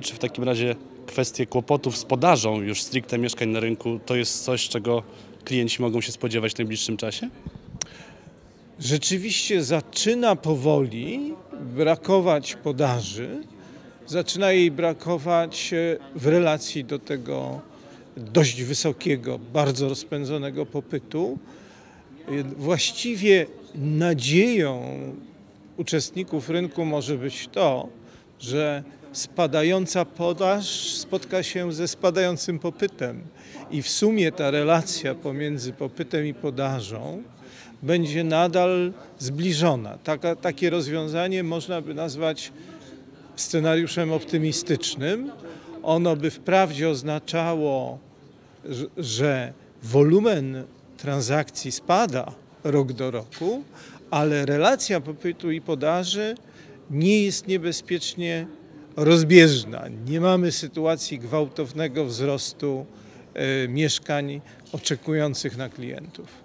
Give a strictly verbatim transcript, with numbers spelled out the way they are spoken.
Czy w takim razie kwestie kłopotów z podażą już stricte mieszkań na rynku to jest coś, czego klienci mogą się spodziewać w najbliższym czasie? Rzeczywiście zaczyna powoli brakować podaży, zaczyna jej brakować w relacji do tego dość wysokiego, bardzo rozpędzonego popytu. Właściwie nadzieją uczestników rynku może być to, że spadająca podaż spotka się ze spadającym popytem i w sumie ta relacja pomiędzy popytem i podażą będzie nadal zbliżona. Taka, takie rozwiązanie można by nazwać scenariuszem optymistycznym. Ono by wprawdzie oznaczało, że wolumen transakcji spada rok do roku, ale relacja popytu i podaży nie jest niebezpiecznie rozbieżna. Nie mamy sytuacji gwałtownego wzrostu e, mieszkań oczekujących na klientów.